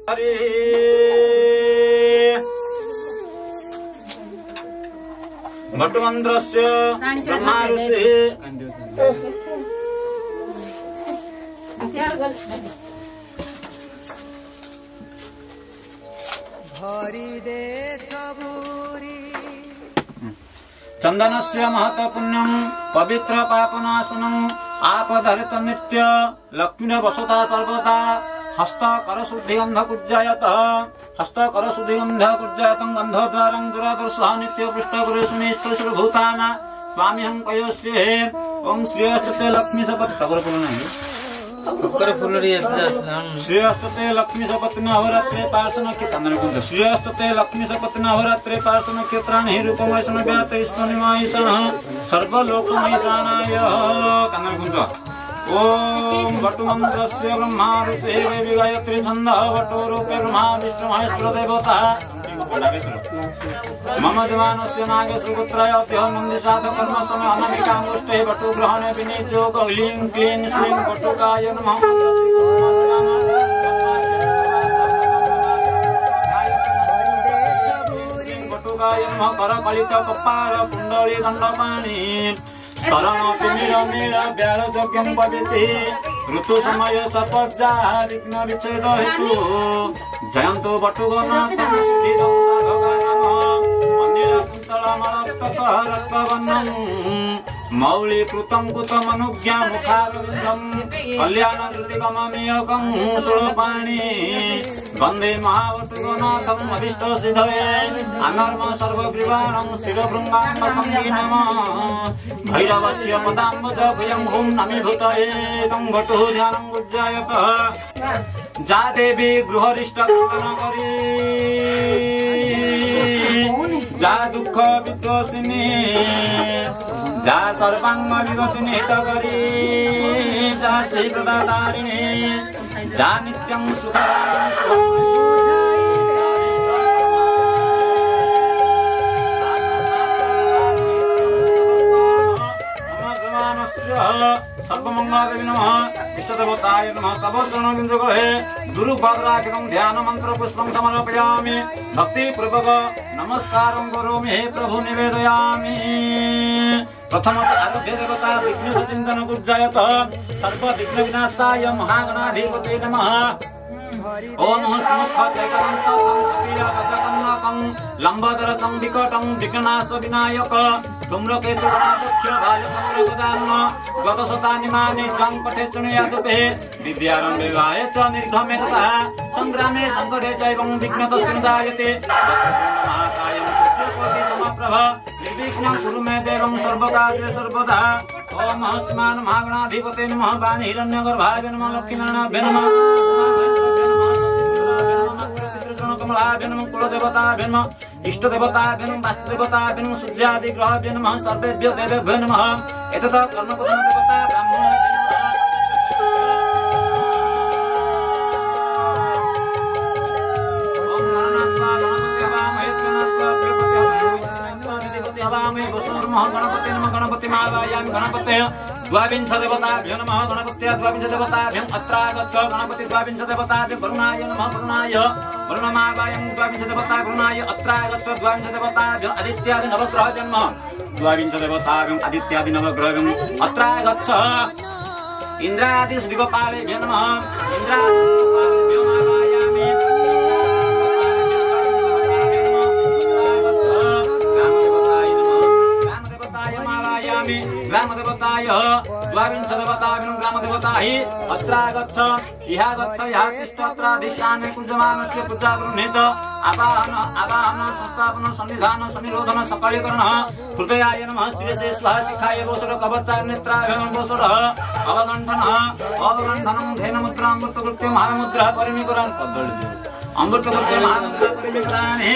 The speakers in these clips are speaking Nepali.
भट्टमन्त्रस्य ब्रह्मा ऋषिः चन्दनस्य महत्वपुण्यं पवित्र पापनाशनं आपधरित नित्य लक्ष्मी वसता सर्वदा हस्तकरशुद्धि अन्धकुज्जायत हस्तकरशुद्धि अन्धकुज्जायतं गन्धद्वारं दुरादर्शः नित्य पृष्ठपुरेशुमेश्वरभूताना स्वामिहं पयोश्री ओम श्रीयस्ते लक्ष्मी सपत्तकर श्रीयस्ते लक्ष्मी सपत्न अवरात्रे पार्सन कीर्तन श्रीयस्ते लक्ष्मी सपत्न अवरात्रे पार्सन कीर्तन रूपमयसन व्यात स्तनिमयसन सर्वलोकमयसानाय कन्नड कुंज ओम भट्टमन्त्रस्य ब्रह्मा ऋषिः देवी गायत्री छन्दः भट्टो रूपे ब्रह्मा विष्णु महेश्वर देवता मम जवानस्य नागेश्वरपुत्राय अभ्यः नन्दिसाथ कर्म समय अनामिकामुष्टे भट्टो ग्रहणे विनित्यो क्लीं क्लीं श्रीं भट्टोकाय नमः भट्टोकाय नमः करकलित कपाल कुण्डली दण्डपाणि स्तरण तिमिर मीर व्याल यज्ञं पविति ऋतु समय सपज्जा विघ्न विच्छेद हेतु जयंतो भट्टुगनाथ सिद्धिदं साधकानाम मंदिर कुन्तलमलत्ततः रक्तवर्णं मौली कृतं कुतमनुज्ञा मुखारविन्दं कल्याणकृतिकममीयकं सुरपाणि वन्दे महाभट्टुगनाथं अभीष्ट सिद्धये अनर्म सर्वग्रीवाणं शिरभृङ्गाङ्ग संगीनम भैरवस्य पदाम्बुज भयं हुं नमीभूतये तं भट्टुः ध्यानं उज्जायत जा देवी गृहरिष्ट करी जा दुःख विद्वसिनी जा सर्वांग विगतिनी हितकरी जा श्री प्रदातारिणी जा नित्यं सर्वमंगलाय नमः इष्टदेवताय नमः तपोचरणबिन्दुगहे गुरुभद्राख्यं ध्यान मंत्र पुष्पं समर्पयामि भक्तिपूर्वक नमस्कारं करोमि हे प्रभु निवेदयामि प्रथमतः आराध्य देवता विघ्न चिन्तन गुज्जायत सर्व विघ्न विनाशाय महागणाधिपते नमः ओम नमः लंबोदरं विकटं विघ्नाश विनायक धूम्रकेतुगणाध्यक्ष भाजपदान गतशतानिमानि चं पठे चुणयादुपे विद्यारम्भे गाये च निर्घमे तथा संग्रामे संकटे चैवं विघ्नतस्नुदायते महाकायं सूर्यकोटि समप्रभ निर्विघ्नं कुरु मे देवं सर्वकार्ये सर्वदा ओम अस्मान महागणाधिपते नमः वाणी हिरण्यगर्भाय नमः लक्ष्मीनारायणाय नमः कुलदेवताभ्यो नमः इष्टदेवताभ्यो नमः वास्तुदेवताभ्यो नमः सूर्यादिग्रहाभ्यो नमः सर्वेभ्यो देवेभ्यो नमः एतत् कर्मप्रधान देवता ब्राह्मण गणपति नमः गणपति महावायामि गणपते द्वाविंश देवताभ्यो नमः गणपत्या द्वाविंश देवताभ्यं अत्रागच्छ गणपति द्वाविंश देवताभ्यं वरुणाय नमः वरुणाय वरुणमावायं द्वाविंश देवता वरुणाय अत्रागच्छ द्वाविंश देवताभ्यं आदित्यादि नवग्रह जन्म द्वाविंश देवताभ्यं आदित्यादि नवग्रहं अत्रागच्छ इंद्रादि दिगपालेभ्यो नमः इंद्रादि मावायामि ग्रामदेवताय द्वाविंश देवताभ्यं ग्रामदेवताहि अत्रागच्छ इहा गच्छ इहा तिष्ठत्राधिष्ठाने पूज्यमानस्य पूजा गृह्णीत आवाहन संस्थापन सन्निधान सन्निरोधन सकलीकरण हृदयाय नमः शिरसे स्वाहा शिखाय गोसर कवचाय नेत्राभ्यं गोसर अवगण्ठनं धेनमुद्रां अमृतकृत्य महामुद्रा परिमीकरण अमृतकृत्य महामुद्रा परिमीकरणे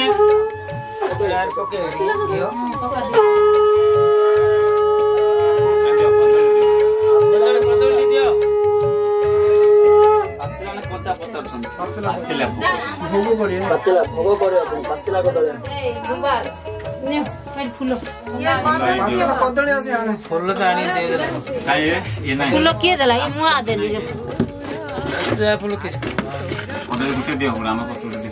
फूल किए देला ये मुआ देली रे फूल किस कदली गुटे दियो ग्राम पत्र दियो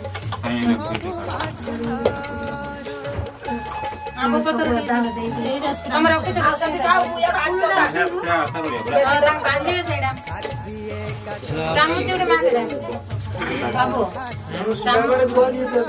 आम पत्र हमरा कुछ खासती का या आटा से आता बरिया रंग बांधिबे सेडा चामच उडे मांगे दे बाबू चामच बोली तो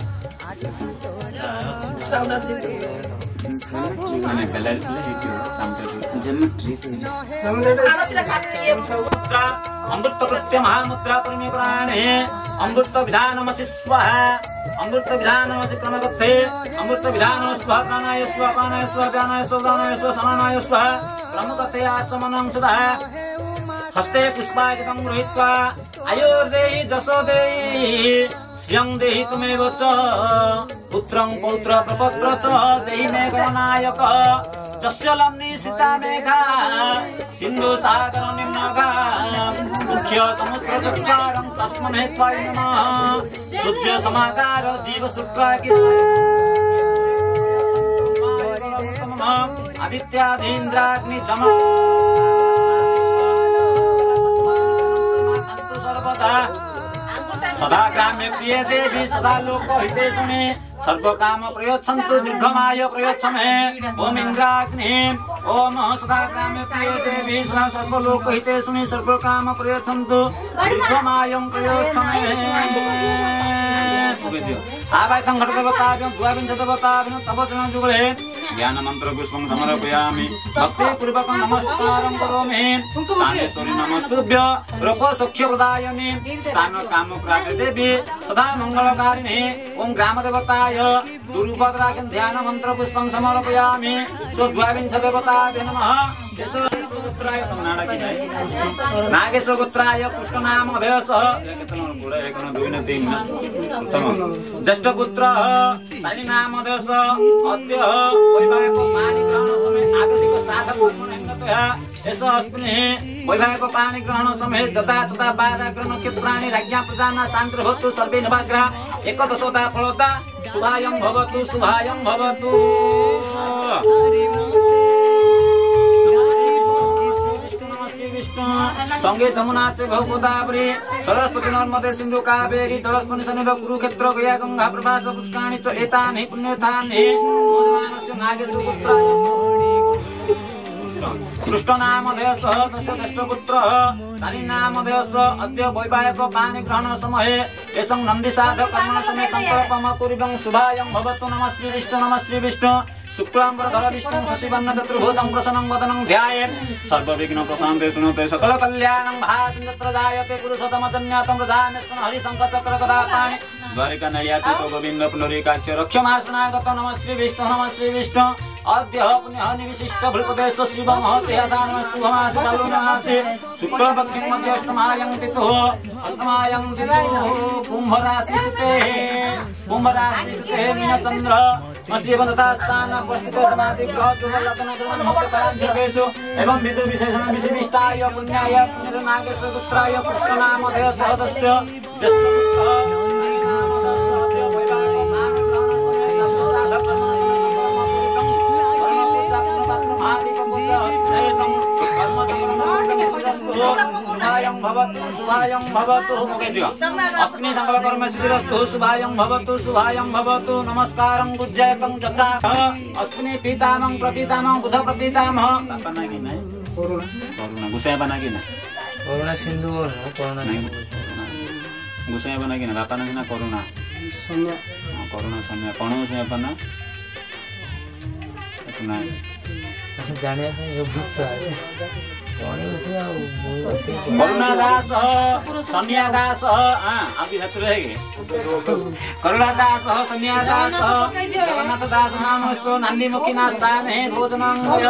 साउंडर दे मैंने पहले से हिटियो सामते ज्योमेट्री आमसला काटिए मुद्रा अमृत कृत्य महामुद्रा परमे प्राणे अमृत विधानमसि स्वाहा अमृत विधानमसि प्रणवते अमृत विधान स्वाहा प्राणाय स्वाहा प्राणाय स्वाहा ज्ञानाय स्वाहा दानाय स्वाहा समानाय स्वाहा ब्रह्मकते आचमनं सदा हस्ते पुष्पायतं गृहीत्वा आयुर्देहि जसो देहि श्रियं देहि तुमेव च पुत्रं पौत्र प्रपत्र च देहि मे गणनायक जस्य लम्नि सीता मेघा सिन्धु सागर निम्नगा मुख्य समुद्र चत्वारं तस्मै त्वाय नमः सूर्य समाकार जीव शुक्राग्नि आदित्यादीन्द्राग्नि जम सर्वदा सदा ग्राम्य प्रिय देवी सदा लोक हितेशुनि सर्व काम प्रयोच्छन्तु दीर्घमाय प्रयोच्छमे ओम इंद्राग्नि ओम सदा ग्राम्य प्रिय देवी सदा सर्व लोक हितेशुनि सर्व काम प्रयोच्छन्तु दीर्घमायं प्रयोच्छमे आवायतं घटदेवताभ्यं द्वाविंशदेवताभ्यं तव चरणयुगले ज्ञान मंत्र पुष्पं समर्पयामि भक्ति पूर्वक नमस्कारं करोमि स्थानेश्वरी नमस्तुभ्य रोग सौख्य प्रदायिनी स्थान काम प्राप्त देवी सदा मंगलकारिणी ओम ग्राम देवताय दुर्भद्राख्यं ध्यान मंत्र पुष्पं समर्पयामि सो द्वाविंशदेवताभ्यो नमः नागेशगोत्राय नागेशगोत्राय कृष्ण नाम अभयसः ज्येष्ठपुत्र तानि नाम अभयसः अद्य वैवाहिक पाणी ग्रहण समय आगतिक साधक कर्मण्यतया एष अस्मिन् वैवाहिक पाणी ग्रहण समय तथा तथा बाधाग्रह नक्षत्राणि राज्ञा प्रजाना शान्तिर्भवतु सर्वे नवाग्रह एकदशदा फलदा शुभायं भवतु शुभायं भवतु संगे जमुना च गोदावरी सरस्वती नर्मदे सिंधु कावेरी जलस्पनि सनिध कुरुक्षेत्र गया गंगा प्रवास पुष्कराणि च एतानि पुण्यतानि मोदमानस्य नागेशपुत्राय कृष्ण नामधेयसः तस्य ज्येष्ठपुत्रः तानि नामधेयसः अद्य वैवाहिक पाणि ग्रहण समये एषं नन्दिसाध कर्मण समये संकल्पं कुर्वं शुभायं भवतु नमः श्री विष्णु शुक्लांबरधर विष्णु शशिवर्ण चतुर्भुजं प्रसन्नं वदनं ध्यायेत् सर्वविघ्न प्रशान्ते शृणोते सकल कल्याणं भातं तत्र जायते पुरुषोत्तमजन्यातं प्रधानेश्वर हरि शंकर चक्र गदा पाणि द्वारिका नैया चितो गोविंद पुनरिकाच्य रक्षमासनागत नमः श्री विष्णु अद्य पुण्यः निविशिष्ट भूपदेश शिव महतेयदान शुभमास बालुनासे शुक्लपक्षं मध्यष्टमायं तिथो अष्टमायं तिथो कुंभराशिस्थिते मीनचंद्र मसीवनतास्थान उपस्थित समाधि ग्रह जुग लग्न ग्रहण मुक्तपरांशेषु एवं विदु विशेषण विशिष्टाय पुण्याय नागेशपुत्राय कृष्ण नामधेय सहदस्य शुभायं भवतु अस्मिन् सकल कर्म सिद्धिरस्तु शुभायं भवतु नमस्कारं गुज्जयतं जता अस्मिन् पितामहं प्रपितामहं बुध प्रपितामह बापा नागी नै करुणा गुसाय बनागी ना करुणा सिंधु करुणा नहीं गुसाय बनागी ना बापा नागी ना करुणा सोनिया सोनिया कौन गुसाय बना ना जानिया से जो बुझ करुणा दास सोनिया दास अभी हत्र है करुणा दास सोनिया दास जगन्नाथ दास नाम अस्तो नंदीमुखी नास्तान है भोजनांगय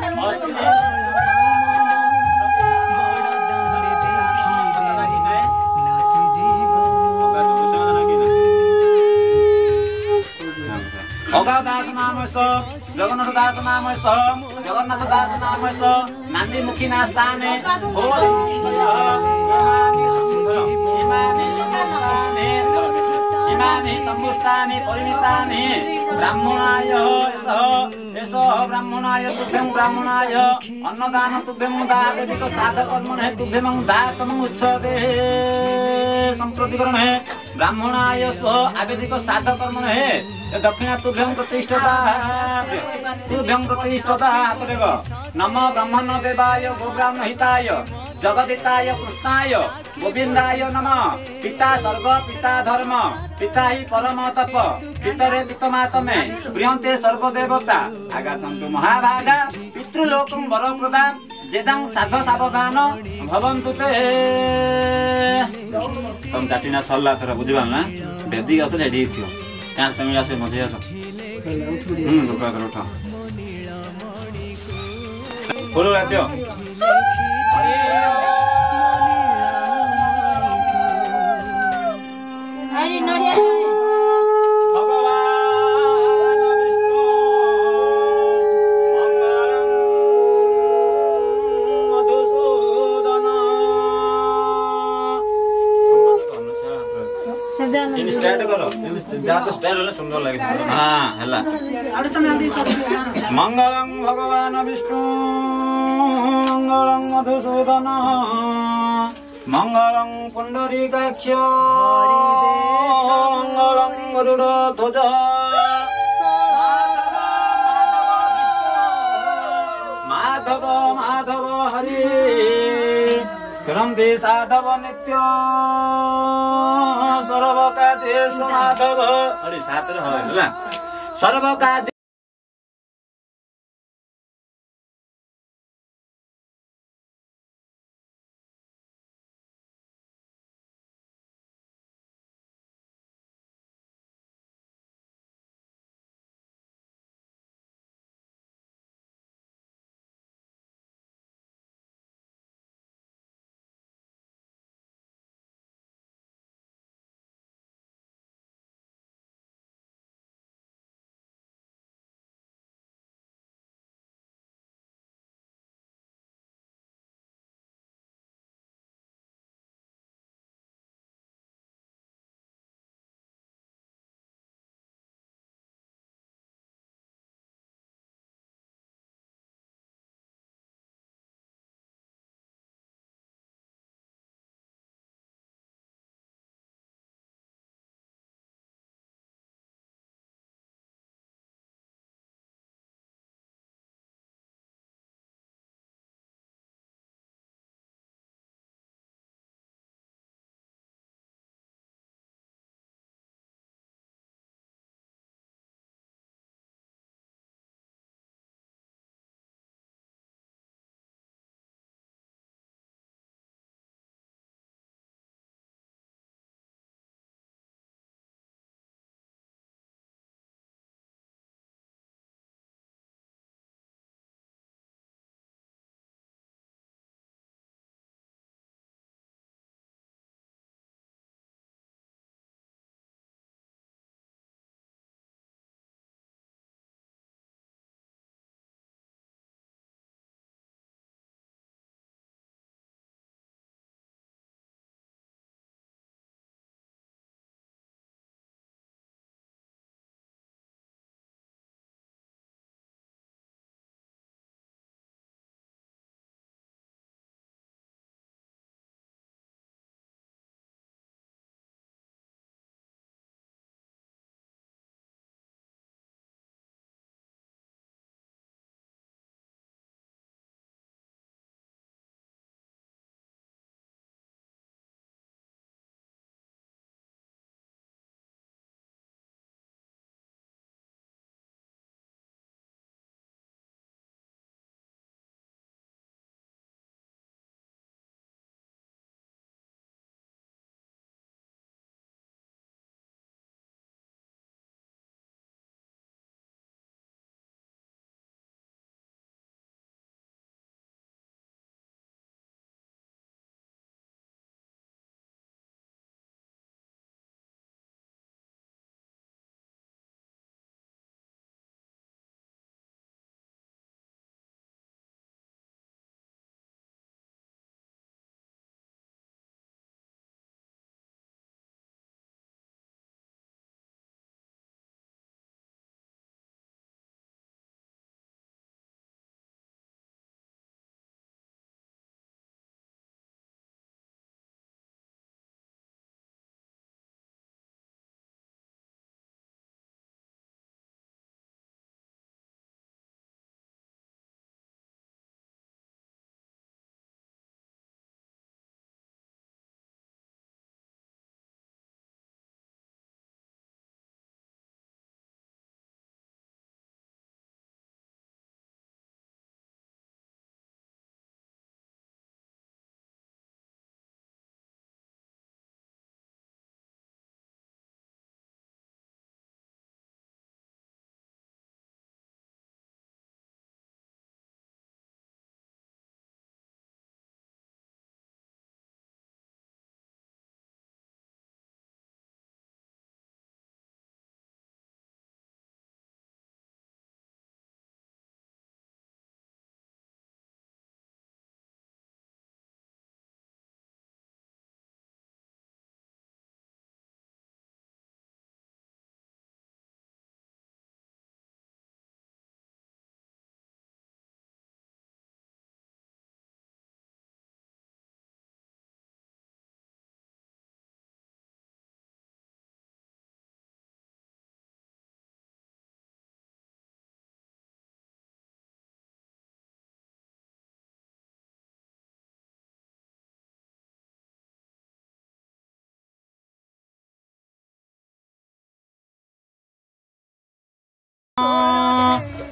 दास नाम जगन्नाथ दास नाम नंदीमुखी नास्ताने इमानि संपुष्टानि परिमितानि ब्राह्मणाय ब्राह्मणाय तुभ्यं ब्राह्मणाय अन्नदान तुभ्यं दादेविक साधकर्मणे तुभ्यं दातमं उच्यते संप्रतिकरण है ब्राह्मणाय स्वः आवेदिक श्राद्ध कर्मण है दक्षिणा तुभ्यं प्रतिष्ठता हातरे ग नमो ब्रह्मण देवाय गोब्राह्मण हिताय जगदिताय कृष्णाय गोविंदाय नमः पिता सर्ग पिता धर्म पिता हि परम तप पितरे पितमातमे प्रियन्ते सर्वदेवता आगच्छन्तु महाभागा पितृलोकं वरप्रदान जेदं साध सावधान भवन्तु ते तम चाटिना सल्लाह तर बुझिबाल ना भेदी अत रेडी थियो त्यहाँ तमी आसे मजे आछ रुका कर उठा फुल लाग्यो अरे नडिया स्टार्ट करो जातो स्टाइल होला सुंदर लागे हां हला मंगलम भगवान विष्णु मंगलम मधुसूदन मंगलम पुंडरीकाक्ष मंगलम गरुड़ ध्वज माधव माधव हरि स्करन्ति साधव नित्य सर्वकार्येषु माधव अरे साथ होला सर्वकार्य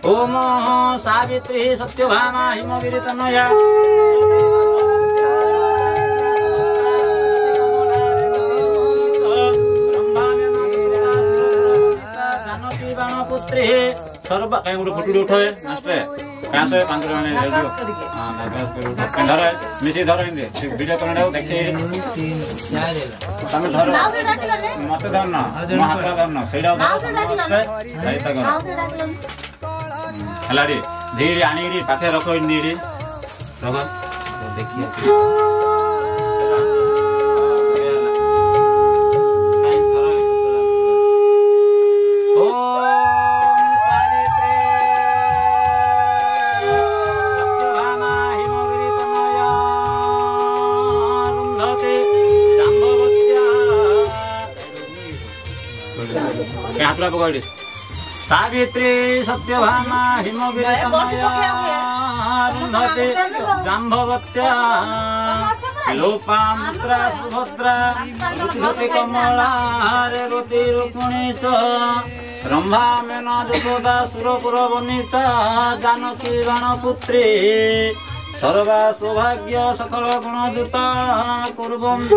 ओम सावित्री सत्यभामा हिमगिरी तनया जानकी बाणपुत्री सर्व कहीं गोटे फोटो उठाए नाचते कहाँ से 5 जने धर मिसी धर वीडियो करने देखिए तमें धर मत धरना हाथ धरना सहीटा धर धीरे आनी पाखे रख रख देखिए हाथ पकड़ सावित्री सत्यभामा हिमगिरी तनया जाम्बवत्या लोपामुद्रा सुभद्रा रुति कमला रेवती रुक्मिणी च रंभा मेना यशोदा सुरपुर वनिता जानकी बाणपुत्री सर्वा सौभाग्य सकल गुणयुता कुर्वन्तु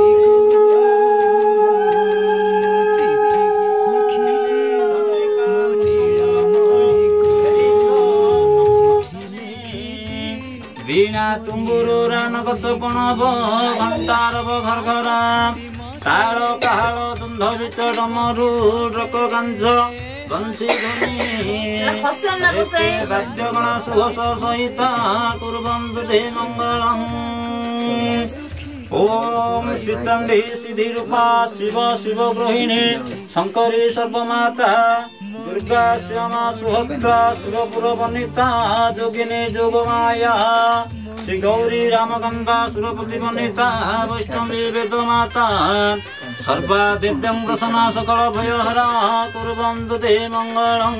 वीणा तुम्बुरु रानगत पणव घंटारव घरघरा ताल काल दुंध बिच डमरू रक गांझ बंशी ध्वनि राज्यगण सुहस सहित कुर्वन्तु ते मंगलम् ओम श्रीचंडी सिद्धिरूपा शिव शिव गृहिणी शंकरी सर्वमाता दुर्गा श्यामा सुभद्रा सुरपुर वनिता जोगिनी जोगमाया श्री गौरी रामगंगा सुरपति वनिता वैष्णवी वेदमाता सर्वा दिव्यं प्रसन्ना सकल भयहरा कुर्वन्तु ते मंगलम्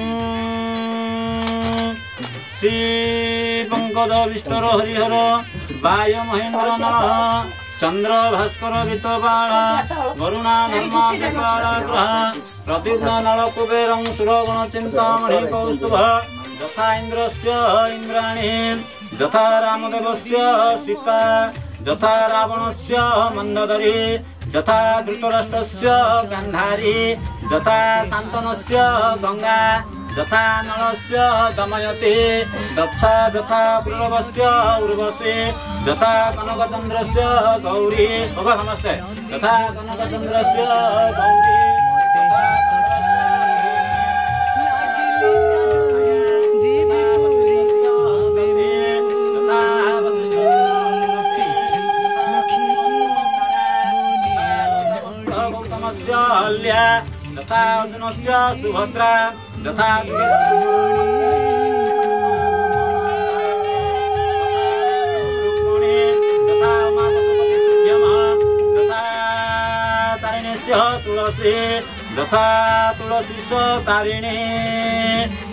श्री पंकज विष्णुर हरिहर वाय महेन्द्र नल चंद्र भास्कर वितबाला वरुणा धर्मा विपाला ग्रह प्रद्युम्न नल कुबेरं सुरगुण चिंतामणि कौस्तुभ यथा इंद्रस्य इंद्राणी यथा रामदेवस्य सीता यथा रावणस्य मंदोदरी यथा धृतराष्ट्रस्य गांधारी यथा शांतनस्य गंगा यथा नलस्य दमयति दक्षा यथा प्रणवस्य उर्वशी यथा कनकचंद्रस्य गौरी नमस्ते यथा कनकचंद्रस्य गौरी तथा अर्जुनस्य सुभद्रा तथा तारिणीस्य तुलसी तथा तुलसी तारिणी